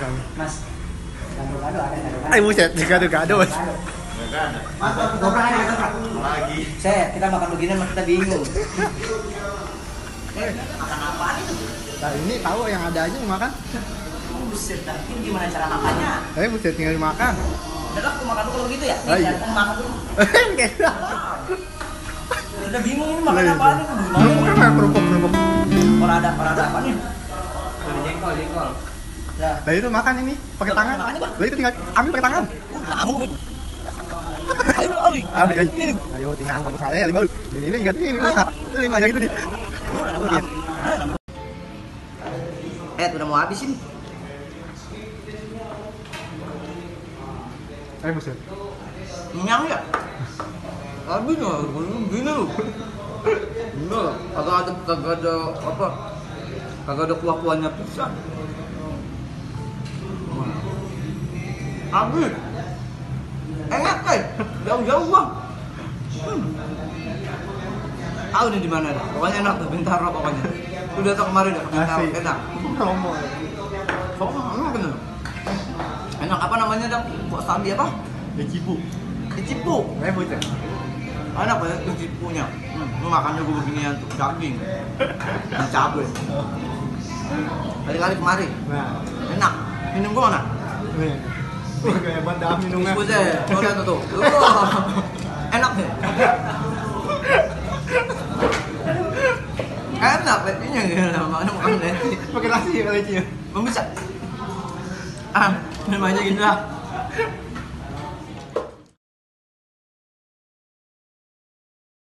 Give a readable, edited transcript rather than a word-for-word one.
Mas, gado-gado ada gado-gado. Ay, buset, gado-gado. Enggak ada. Goprak aja, goprak. Lagi. Set, kita makan begini mah kita bingung. Makan apaan itu? Nah, ini tahu yang ada aja mau makan. Buset, ini gimana cara makannya? Buset tinggal dimakan. Udah aku makan dulu kalau gitu ya? Oh, iya. Aku makan dulu. Kayak Udah bingung ini makan apaan ini? kerupuk. Kalau ada apa nih? Jengkol. Ya. Nah itu makan ini pakai tangan. Makannya, Bang? Lah itu tinggal ambil pakai tangan. Kamu. Ayo tinggal ambil saya lima. Ini enggak ini. Lima aja gitu nih. Udah mau habis ini. Buset. Kenyang ya? Habis nggak? Gini lu. Enggak, kagak ada kuah-kuahnya pisan. Habis. Enak kan? Jauh-jauh Bang. Tahu nih di mana dah. Pokoknya enak tuh, Bintaro pokoknya. Udah tau kemarin dah, Bintaro enak. Promo. Enak bener. Enak apa namanya dong? Kok sabi apa? Cipu. Cipu. Buset. Enak banget tuh cipunya. Lu makannya gue beginian tuh daging. Dan cabai. Kali-kali kemari. Nah, Enak. Minum gua mana? nih. Kayak bandam minumnya. Buset, lihat tuh. Enak nih. Enak lecinya gitu, mana makan leci. Pakai nasi ya leci. Belum bisa. Minum aja gitu lah.